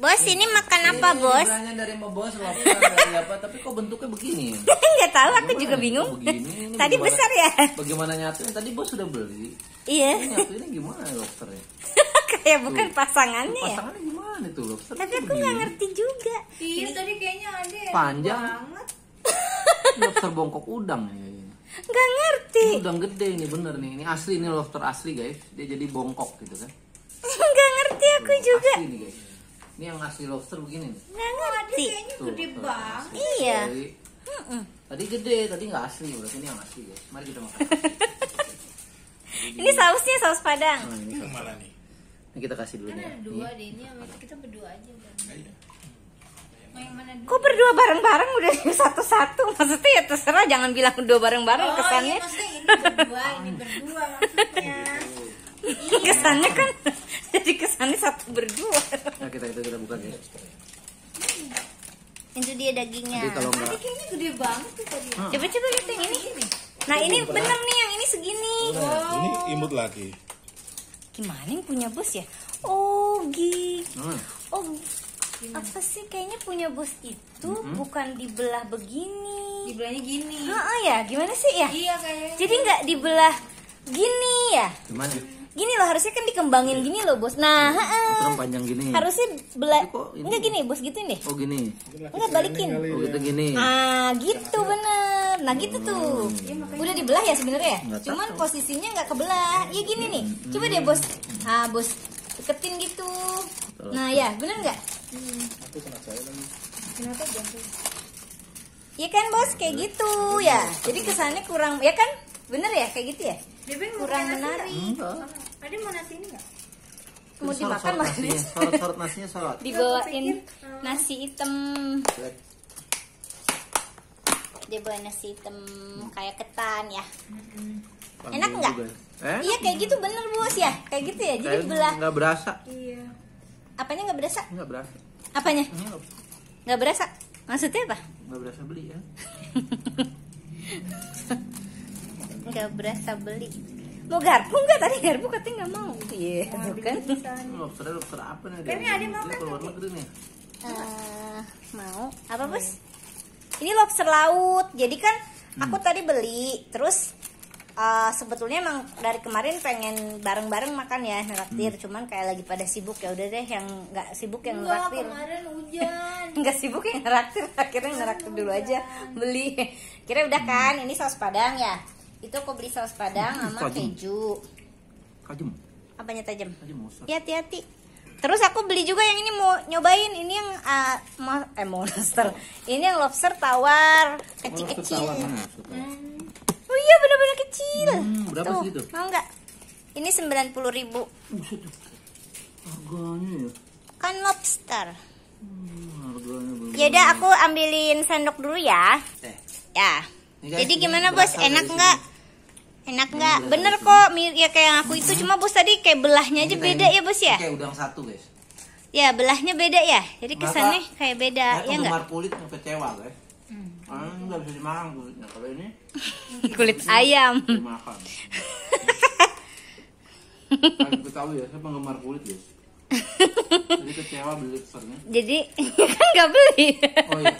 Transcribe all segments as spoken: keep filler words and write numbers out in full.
Bos, ini makan apa, Bos? Bilangnya dari mau bos lobster dari apa, tapi kok bentuknya begini? Nggak tahu, aku Gimana juga nih? bingung. Kok begini? Ini Tadi bagaimana- besar ya? Bagaimana nyatunya? Tadi bos sudah beli. Iya. Ini nyatunya gimana lobsternya? Kayak bukan pasangannya ya. Pasangannya gimana tuh lobster? Tapi aku nggak ngerti juga. Iya tadi kayaknya ada yang Panjang. banget. Lobster bongkok udang ya. Nggak ngerti. Ini udang gede ini bener nih. Ini asli, ini lobster asli guys. Dia jadi bongkok gitu kan. Nggak ngerti aku juga. Asli nih guys. Ini yang asli lobster begini nih. Nggak ngerti. Kayaknya Tuh, gede tuh, banget. asli. Iya. Tadi, tadi gede, tadi nggak asli. Berarti ini yang asli guys. Mari kita makan. Ini sausnya saus Padang. Nah, ini Yang mana nih? Ini kita kasih dulu Kan nih. ada dua deh ini sama kita berdua aja. Bang. Iya. Mau yang mana dulu? Kok berdua bareng-bareng udah satu-satu? Maksudnya ya terserah, jangan bilang dua bareng-bareng. Oh Kesannya, iya maksudnya ini berdua, ini berdua maksudnya. kesannya kan jadi kesannya satu berdua. Nah, kita itu kita buka guys. Itu dia dagingnya. Jadi kalau nggak Tadi kayaknya gede banget tuh tadi. Coba-coba lihat yang ini. Nah ini bener nih, yang ini segini. Nah, ini imut lagi. Gimana yang punya bos ya? Oh gitu. Hmm. Oh apa sih, kayaknya punya bos itu bukan dibelah begini. Dibelahnya gini. Heeh ya, gimana sih ya? Iya kayaknya. Jadi nggak dibelah gini ya? Gimana? Gini loh, harusnya kan dikembangin gini loh bos. Nah, heeh. Terus panjang gini. Harusnya belah. Tapi kok ini- Enggak gini bos, gituin deh. Oh gini. Enggak, balikin. Oh gitu gini. Ah, gitu bener. Nah gitu tuh. Udah dibelah ya sebenarnya. Nggak Cuman tahu. posisinya nggak kebelah. Iya gini nih. Coba deh bos. Ah bos, deketin gitu. Nah ya, bener nggak? Kenapa jantung? Iya kan bos, kayak gitu ya. Jadi kesannya kurang, ya kan? Bener ya, kayak gitu ya? Bebe mau Kurang nasi menarik. Enggak. nggak? Ada mau nasi ini nggak? Mau dimakan Sorot makanya nasinya, sorot-sorot nasinya sorot. dibawain nasi hitam. Dia bawa nasi hitam kayak ketan ya. Enak nggak? Juga. Eh? Iya kayak gitu bener bos ya, kayak gitu ya. Jadi Kayak belah. nggak berasa. Iya. Apanya nggak berasa? Nggak berasa. Apanya? Ini nggak Nggak berasa? Maksudnya apa? nggak berasa beli ya. Nggak berasa beli. Mau garpu nggak? Tadi garpu katanya nggak mau. Iya, tuh kan. Ini lobster lobster apa nih? Kayaknya ada yang mau Ini kan keluar negeri nih. Eh, mau apa bos? Ini lobster laut. Jadi kan aku tadi beli, terus eh, sebetulnya emang dari kemarin pengen bareng-bareng makan ya neraktir, cuman kayak lagi pada sibuk ya udah deh yang nggak sibuk yang Enggak, neraktir. kemarin hujan. Nggak sibuk yang neraktir, akhirnya neraktir dulu aja beli. Kira udah kan, ini saus Padang ya. Itu aku beli saus Padang sama tajam. keju. Kajem. Apanya tajam? Kajem monster. Ya hati-hati. Terus aku beli juga yang ini mau nyobain, ini yang uh, mo- eh monster. Ini yang lobster tawar kecil-kecil. Oh iya benar-benar kecil. Hmm, berapa Tuh, segitu? mau nggak? Ini sembilan puluh ribu. Buset. Harganya ya. Kan lobster. Hmm, harganya belum. Ya udah aku ambilin sendok dulu ya. Eh, Ya. Ini guys, Jadi ini gimana bos? berasal Enak dari nggak? Enak nggak? Bener kok, mir- ya kayak yang aku itu. Cuma bos tadi kayak belahnya aja ini beda kayak- ya bos ya? Kayak udang satu guys. Ya belahnya beda ya. Jadi Maka- kesannya kayak beda Saya ya nggak? penggemar kulit yang kecewa guys. Ah, nggak bisa dimakan kulitnya. Kalau ini Kulit ayam. bisa dimakan. Kan ketahui ya, saya penggemar kulit guys. Jadi kecewa beli lobsternya. Jadi kan nggak beli. Oh iya,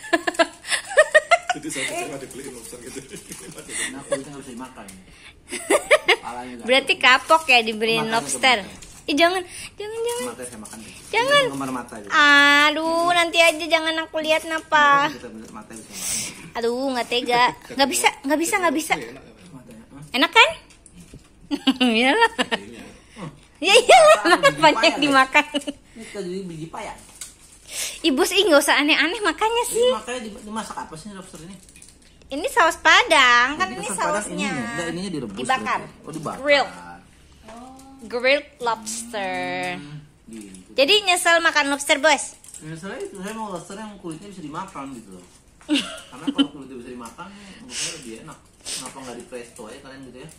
Jadi saya kecewa dibeliin lobster gitu. nah kulitnya nggak bisa dimakan. Kepalanya nggak. Berarti kapok ya dibeliin Matanya lobster. kebuka. Ih jangan, jangan, jangan. Mata saya makan. guys. Jangan. Saya penggemar mata gitu. Aduh, nanti aja jangan aku lihat napa. Kita beli mata bisa makan. Aduh, nggak tega. Nggak bisa, nggak bisa, nggak bisa. Matanya. Hah? Enak kan? Iyalah. Ya iyalah, apanya yang dimakan. Ini kita jadi biji payah. Ibu sih nggak usah aneh-aneh makanya Ini sih. makanya di- dimasak apa sih lobster ini? Ini saus Padang, kan ini Lobster Padang sausnya. ininya. Enggak, ininya direbus. Dibakar. berarti. Oh, dibakar. Grill. Grilled lobster. Gitu. Jadi nyesel makan lobster, bos? Misalnya itu saya mau lobster yang kulitnya bisa dimakan gitu loh. Karena kalau kulitnya bisa dimakan, menurut saya lebih enak. Kenapa nggak di presto ya kalian gitu ya?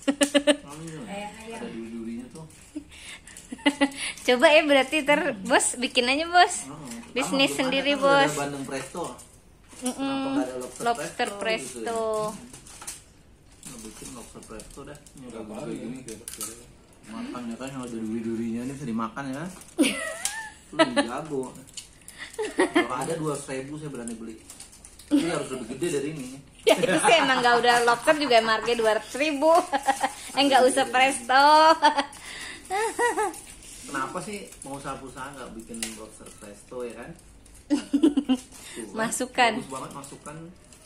Ada duri-durinya tuh. Coba ya berarti ter bos bikin aja bos. Oh, Bisnis pertama, sendiri, belum ada kan, bos. udah ada Bandeng presto. Kenapa Mm-mm. nggak ada lobster, Lobster presto? presto. Gitu ya? Nggak bikin lobster presto dah. Ini udah Apa gede ini? gini. Makan ya kan, kalau ada duri-durinya ini bisa dimakan ya. Lu lebih jago. Kalau ada dua ratus ribu saya berani beli. Ini harus lebih gede dari ini. Ya itu sih emang nggak udah lobster juga harga dua ratus ribu. Eh nggak usah presto. Kenapa sih mau usaha-usaha nggak bikin lobster presto ya kan? Tuh, kan? Masukan. Bagus banget masukan.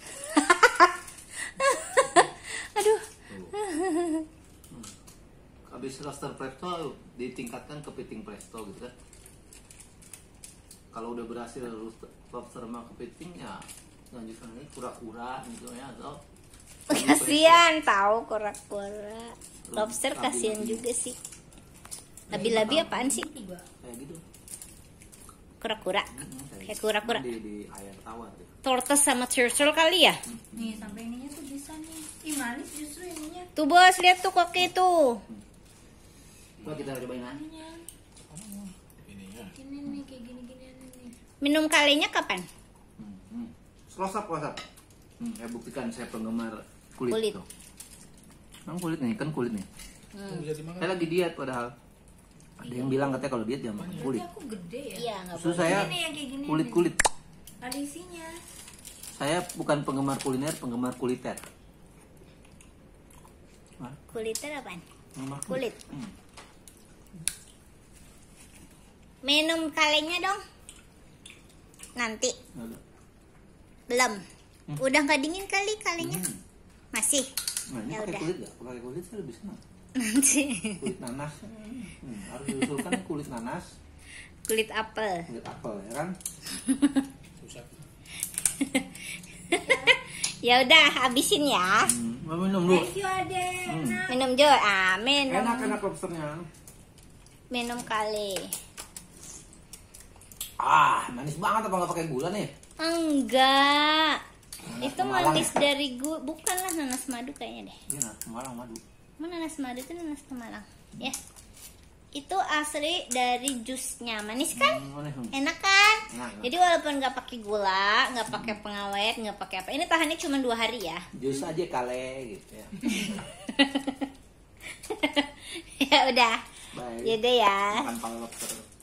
Aduh. Tuh. Habis lobster presto ditingkatkan ke kepiting presto gitu kan. Kalau udah berhasil lobster sama kepiting ya lanjutkan ini kura-kura gitu ya atau Kasian tahu kura-kura. Lobster Labi- kasian labi. juga sih. Labi-labi apaan sih? Tiga. kayak gitu. Kura-kura. Hmm, Kayak kura-kura. di, di air tawar deh. Tortoise sama turtle kali ya? Nih sampai ininya tuh bisa nih. Ih manis justru ininya. Tuh bos, lihat tuh koki tuh. Coba kita cobain ah. Ininya. Ininya. Ini nih kayak gini-gini nih. Minum kalinya kapan? Hmm, hmm. Close up, close up. Hmm, saya buktikan saya penggemar kulit. Kulit. Tuh. Emang kulit nih, kan kulit nih. Hmm. Bisa dimakan. Saya lagi diet padahal. Ada yang bilang katanya kalau diet jangan makan kulit. Tapi aku gede ya. Iya, nggak Justru boleh. saya Ini yang kayak gini kulit-kulit. Ada isinya. Saya bukan penggemar kuliner, penggemar kuliter. Hah? Kulitnya apaan? Penggemar Kulit. Hmm. Minum kalinya dong. Nanti. Ada. Belum. Udah nggak dingin kali kalinya? Hmm. Masih. Nah, ini Ya pakai udah. kulit nggak? Pakai kulit saya lebih senang. Nanti. Kulit nanas. Hmm, harus diusulkan kulit nanas, Kulit apel. kulit apel ya kan? Susah. Ya udah, habisin ya. Hmm, mau minum dulu. Thank you Ade. Hmm. Minum Jo. Ah, minum. Enak-enak lobsternya. Minum kali. Ah, manis banget apa nggak pakai gula nih? Enggak. Itu Malang manis ya? dari gua, bukanlah nanas madu kayaknya deh. Iya, nah, Malang madu. Mana nanas madu itu nanas Malang. Ya. Itu asli dari jusnya. Manis kan? Hmm, manis. Hmm. Enak kan? Enak, enak. Jadi walaupun nggak pakai gula, nggak pakai pengawet, nggak pakai apa. Ini tahannya cuma dua hari ya. Jus aja kale gitu ya. Ya udah. Baik. Yaudah ya. Makan pala lobster.